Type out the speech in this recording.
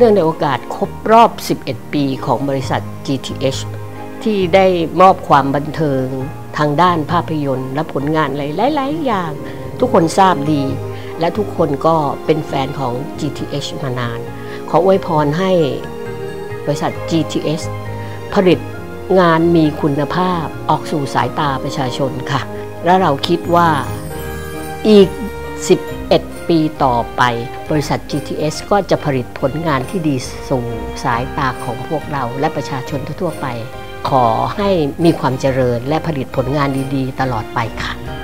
นื่องในโอกาสครบรอบ 11 ปีของบริษัท GTH ที่ได้มอบความบันเทิงทางด้านภาพยนตร์และผลงานหลายๆอย่างทุกคนทราบดีและทุกคนก็เป็นแฟนของ GTH มานานขออวยพรให้บริษัท GTH ผลิตงานมีคุณภาพออกสู่สายตาประชาชนค่ะและเราคิดว่าอีก11 ปีต่อไปบริษัท GTH ก็จะผลิตผลงานที่ดีสู่สายตาของพวกเราและประชาชนทั่วไปขอให้มีความเจริญและผลิตผลงานดีๆตลอดไปค่ะ